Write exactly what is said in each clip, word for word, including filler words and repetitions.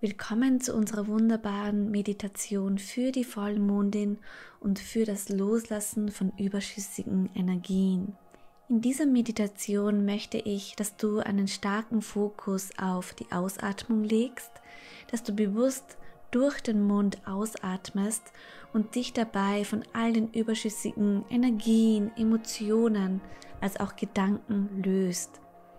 Willkommen zu unserer wunderbaren Meditation für die Vollmondin und für das Loslassen von überschüssigen Energien. In dieser Meditation möchte ich, dass du einen starken Fokus auf die Ausatmung legst, dass du bewusst durch den Mund ausatmest und dich dabei von all den überschüssigen Energien, Emotionen als auch Gedanken löst.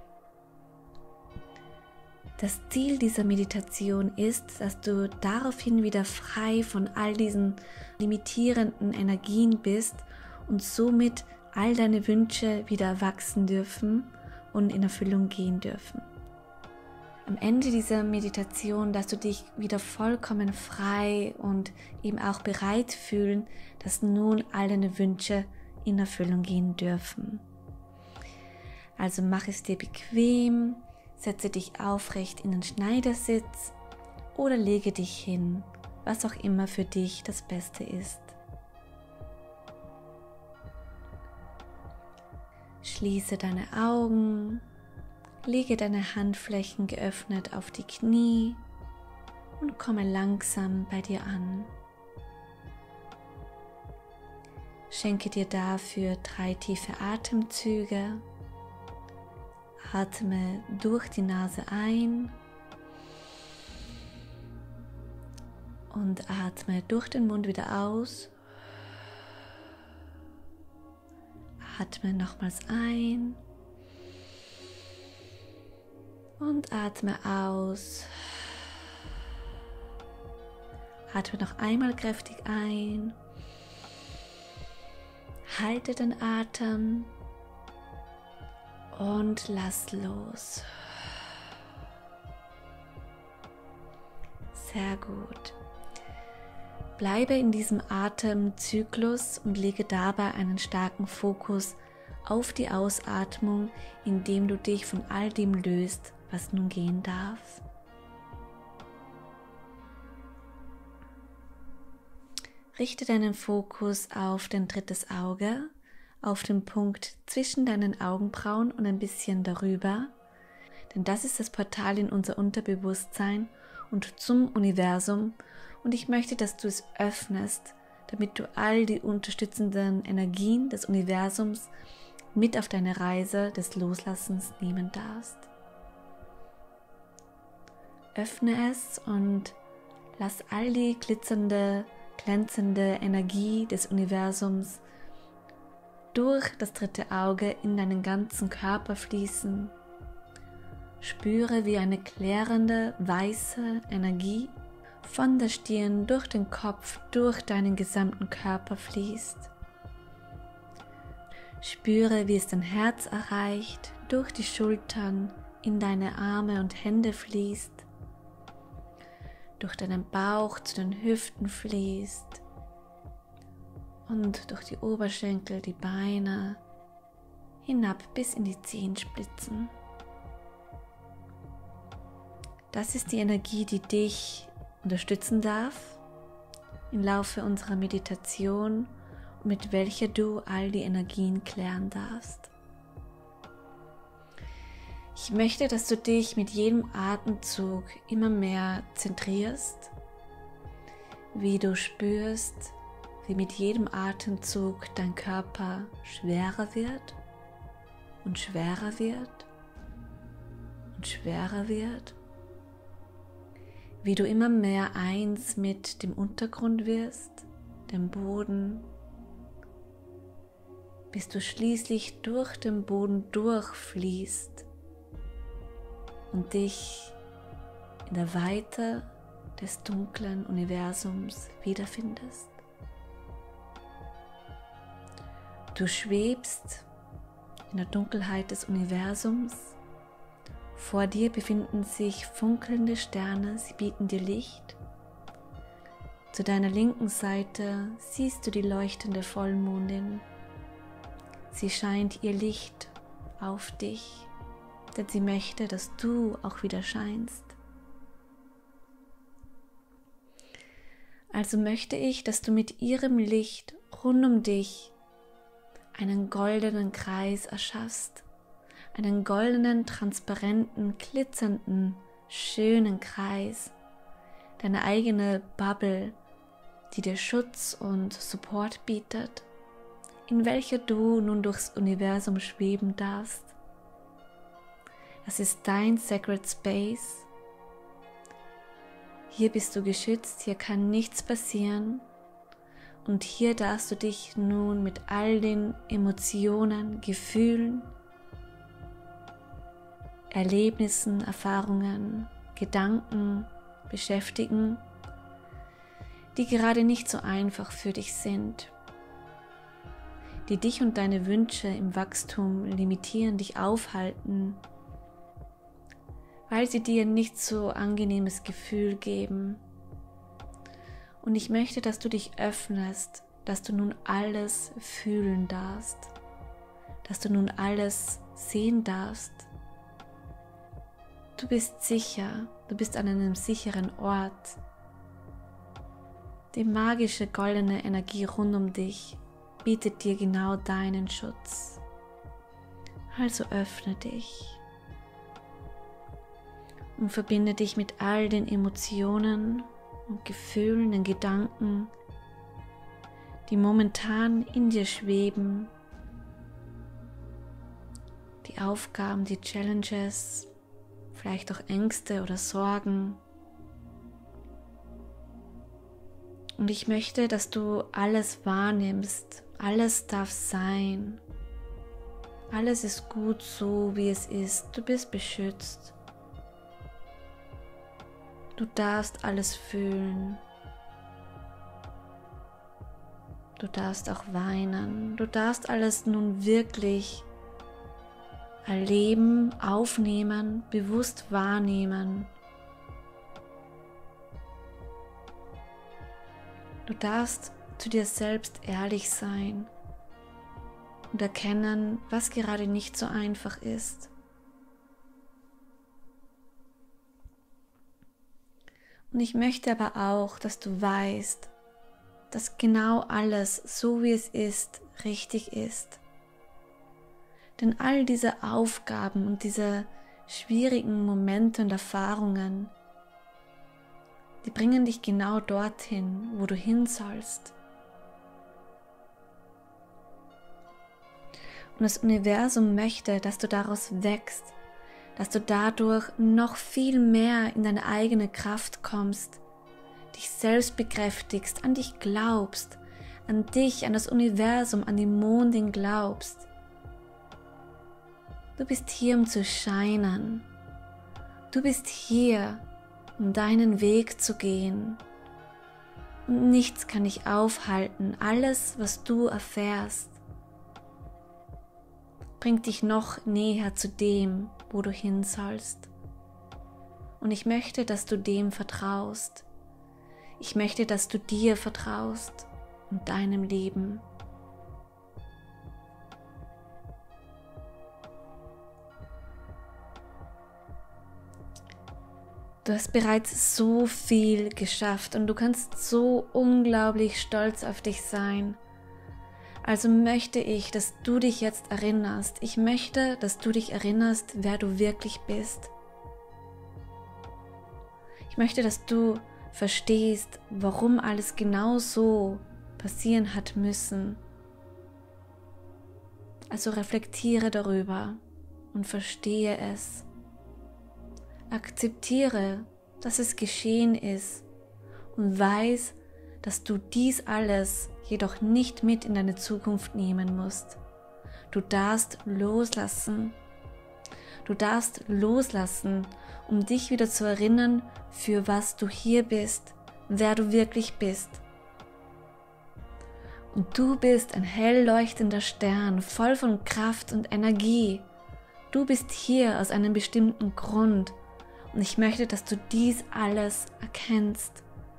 Das Ziel dieser Meditation ist, dass du daraufhin wieder frei von all diesen limitierenden Energien bist und somit all deine Wünsche wieder wachsen dürfen und in Erfüllung gehen dürfen. Am Ende dieser Meditation, dass du dich wieder vollkommen frei und eben auch bereit fühlen, dass nun all deine Wünsche in Erfüllung gehen dürfen. Also mach es dir bequem. Setze dich aufrecht in den Schneidersitz oder lege dich hin, was auch immer für dich das Beste ist. Schließe deine Augen, lege deine Handflächen geöffnet auf die Knie und komme langsam bei dir an. Schenke dir dafür drei tiefe Atemzüge. Atme durch die Nase ein und atme durch den Mund wieder aus. Atme nochmals ein und atme aus. Atme noch einmal kräftig ein. Halte den Atem. Und lass los. Sehr gut. Bleibe in diesem Atemzyklus und lege dabei einen starken Fokus auf die Ausatmung, indem du dich von all dem löst, was nun gehen darf. Richte deinen Fokus auf dein drittes Auge, auf den Punkt zwischen deinen Augenbrauen und ein bisschen darüber, denn das ist das Portal in unser Unterbewusstsein und zum Universum und ich möchte, dass du es öffnest, damit du all die unterstützenden Energien des Universums mit auf deine Reise des Loslassens nehmen darfst. Öffne es und lass all die glitzernde, glänzende Energie des Universums durch das dritte Auge in deinen ganzen Körper fließen. Spüre, wie eine klärende, weiße Energie von der Stirn durch den Kopf, durch deinen gesamten Körper fließt. Spüre, wie es dein Herz erreicht, durch die Schultern, in deine Arme und Hände fließt, durch deinen Bauch zu den Hüften fließt, und durch die Oberschenkel, die Beine, hinab bis in die Zehenspitzen. Das ist die Energie, die dich unterstützen darf im Laufe unserer Meditation und mit welcher du all die Energien klären darfst. Ich möchte, dass du dich mit jedem Atemzug immer mehr zentrierst, wie du spürst, wie mit jedem Atemzug dein Körper schwerer wird und schwerer wird und schwerer wird, wie du immer mehr eins mit dem Untergrund wirst, dem Boden, bis du schließlich durch den Boden durchfließt und dich in der Weite des dunklen Universums wiederfindest. Du schwebst in der Dunkelheit des Universums. Vor dir befinden sich funkelnde Sterne, sie bieten dir Licht. Zu deiner linken Seite siehst du die leuchtende Vollmondin. Sie scheint ihr Licht auf dich, denn sie möchte, dass du auch wieder scheinst. Also möchte ich, dass du mit ihrem Licht rund um dich einen goldenen Kreis erschaffst, einen goldenen, transparenten, glitzernden, schönen Kreis, deine eigene Bubble, die dir Schutz und Support bietet, in welcher du nun durchs Universum schweben darfst. Das ist dein Sacred Space. Hier bist du geschützt, hier kann nichts passieren und hier darfst du dich nun mit all den Emotionen, Gefühlen, Erlebnissen, Erfahrungen, Gedanken beschäftigen, die gerade nicht so einfach für dich sind, die dich und deine Wünsche im Wachstum limitieren, dich aufhalten, weil sie dir ein nicht so angenehmes Gefühl geben. Und ich möchte, dass du dich öffnest, dass du nun alles fühlen darfst, dass du nun alles sehen darfst. Du bist sicher, du bist an einem sicheren Ort. Die magische goldene Energie rund um dich bietet dir genau deinen Schutz. Also öffne dich und verbinde dich mit all den Emotionen und Gefühlen und Gedanken, die momentan in dir schweben, die Aufgaben, die Challenges, vielleicht auch Ängste oder Sorgen. Und ich möchte, dass du alles wahrnimmst, alles darf sein, alles ist gut so, wie es ist, du bist beschützt. Du darfst alles fühlen. Du darfst auch weinen. Du darfst alles nun wirklich erleben, aufnehmen, bewusst wahrnehmen. Du darfst zu dir selbst ehrlich sein und erkennen, was gerade nicht so einfach ist. Und ich möchte aber auch, dass du weißt, dass genau alles, so wie es ist, richtig ist. Denn all diese Aufgaben und diese schwierigen Momente und Erfahrungen, die bringen dich genau dorthin, wo du hin sollst. Und das Universum möchte, dass du daraus wächst, dass du dadurch noch viel mehr in deine eigene Kraft kommst, dich selbst bekräftigst, an dich glaubst, an dich, an das Universum, an die Mondin glaubst. Du bist hier, um zu scheinen. Du bist hier, um deinen Weg zu gehen. Und nichts kann dich aufhalten. Alles, was du erfährst, bringt dich noch näher zu dem, wo du hin sollst. Und ich möchte, dass du dem vertraust. Ich möchte, dass du dir vertraust und deinem Leben. Du hast bereits so viel geschafft und du kannst so unglaublich stolz auf dich sein. Also möchte ich, dass du dich jetzt erinnerst. Ich möchte, dass du dich erinnerst, wer du wirklich bist. Ich möchte, dass du verstehst, warum alles genau so passieren hat müssen. Also reflektiere darüber und verstehe es. Akzeptiere, dass es geschehen ist und weiß, dass du dies alles jedoch nicht mit in deine Zukunft nehmen musst. Du darfst loslassen. Du darfst loslassen, um dich wieder zu erinnern, für was du hier bist, wer du wirklich bist. Und du bist ein hell leuchtender Stern, voll von Kraft und Energie. Du bist hier aus einem bestimmten Grund und ich möchte, dass du dies alles erkennst.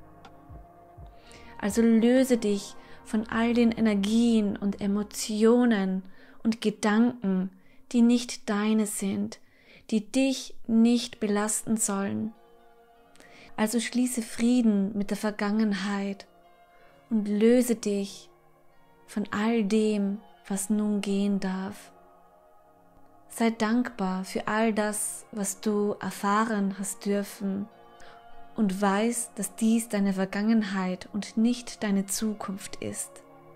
Also löse dich von all den Energien und Emotionen und Gedanken, die nicht deine sind, die dich nicht belasten sollen. Also schließe Frieden mit der Vergangenheit und löse dich von all dem, was nun gehen darf. Sei dankbar für all das, was du erfahren hast dürfen und weiß, dass dies deine Vergangenheit und nicht deine Zukunft ist.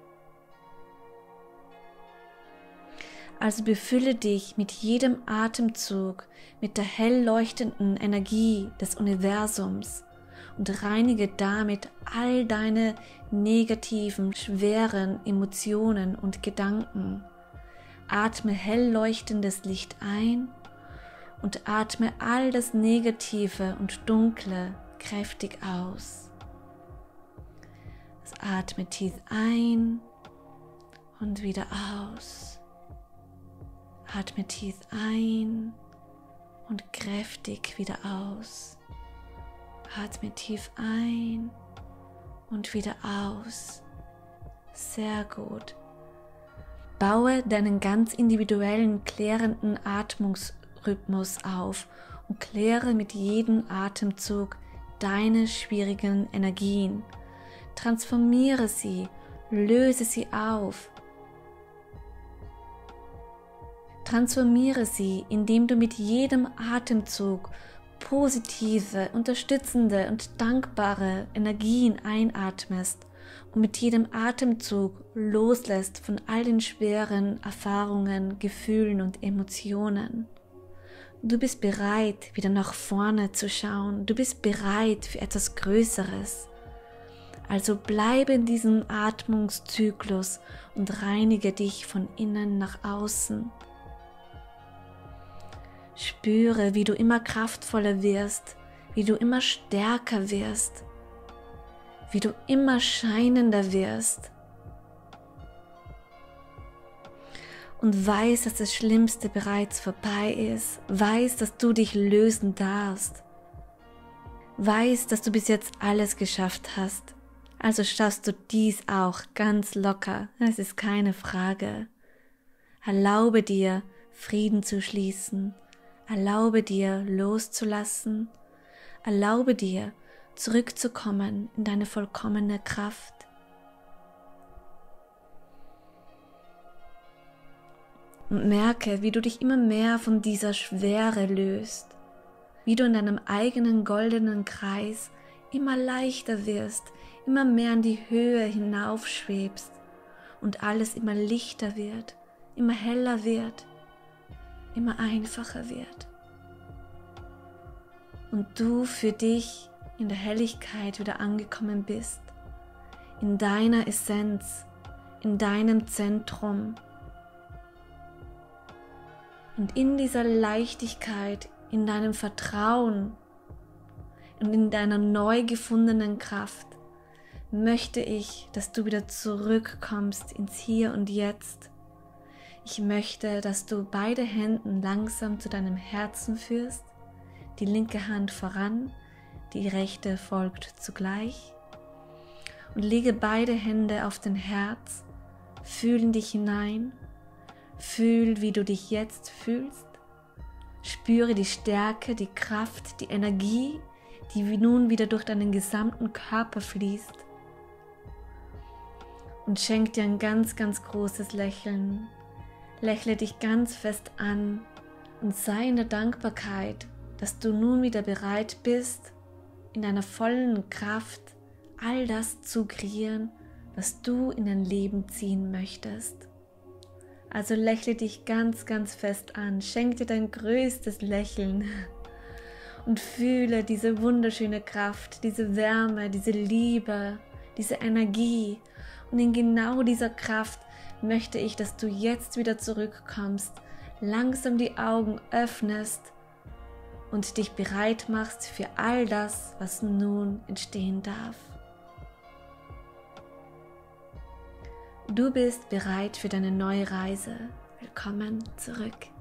Also befülle dich mit jedem Atemzug mit der hell leuchtenden Energie des Universums und reinige damit all deine negativen, schweren Emotionen und Gedanken. Atme hell leuchtendes Licht ein und atme all das Negative und Dunkle kräftig aus. Also atme tief ein und wieder aus. Atme tief ein und kräftig wieder aus. Atme tief ein und wieder aus. Sehr gut. Baue deinen ganz individuellen, klärenden Atmungsrhythmus auf und kläre mit jedem Atemzug deine schwierigen Energien. Transformiere sie, löse sie auf. Transformiere sie, indem du mit jedem Atemzug positive, unterstützende und dankbare Energien einatmest und mit jedem Atemzug loslässt von all den schweren Erfahrungen, Gefühlen und Emotionen. Du bist bereit, wieder nach vorne zu schauen. Du bist bereit für etwas Größeres. Also bleibe in diesem Atmungszyklus und reinige dich von innen nach außen. Spüre, wie du immer kraftvoller wirst, wie du immer stärker wirst, wie du immer scheinender wirst. Und weiß, dass das Schlimmste bereits vorbei ist. Weiß, dass du dich lösen darfst. Weiß, dass du bis jetzt alles geschafft hast. Also schaffst du dies auch ganz locker. Es ist keine Frage. Erlaube dir, Frieden zu schließen. Erlaube dir, loszulassen. Erlaube dir, zurückzukommen in deine vollkommene Kraft. Und merke, wie du dich immer mehr von dieser Schwere löst, wie du in deinem eigenen goldenen Kreis immer leichter wirst, immer mehr in die Höhe hinaufschwebst und alles immer lichter wird, immer heller wird, immer einfacher wird. Und du für dich in der Helligkeit wieder angekommen bist, in deiner Essenz, in deinem Zentrum. Und in dieser Leichtigkeit, in deinem Vertrauen und in deiner neu gefundenen Kraft möchte ich, dass du wieder zurückkommst ins Hier und Jetzt. Ich möchte, dass du beide Hände langsam zu deinem Herzen führst, die linke Hand voran, die rechte folgt zugleich und lege beide Hände auf dein Herz, fühl in dich hinein, fühl, wie du dich jetzt fühlst, spüre die Stärke, die Kraft, die Energie, die nun wieder durch deinen gesamten Körper fließt und schenk dir ein ganz, ganz großes Lächeln. Lächle dich ganz fest an und sei in der Dankbarkeit, dass du nun wieder bereit bist, in deiner vollen Kraft all das zu kreieren, was du in dein Leben ziehen möchtest. Also lächle dich ganz, ganz fest an, schenk dir dein größtes Lächeln und fühle diese wunderschöne Kraft, diese Wärme, diese Liebe, diese Energie. Und in genau dieser Kraft möchte ich, dass du jetzt wieder zurückkommst, langsam die Augen öffnest und dich bereit machst für all das, was nun entstehen darf. Du bist bereit für deine neue Reise. Willkommen zurück.